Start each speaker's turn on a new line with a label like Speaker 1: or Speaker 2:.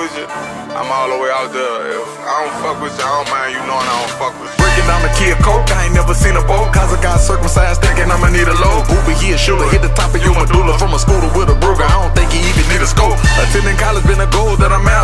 Speaker 1: with you, I'm all the way out there. If I don't fuck with you, I don't mind you knowing I don't fuck with you.
Speaker 2: Breaking down the kid coke, I ain't never seen a boat. Cause I got circumcised thinking I'ma need a load. Uber here, shooter, hit the top of your medulla. From a scooter with a Ruger, I don't think he even need a scope. Attending college been a goal that I'm at.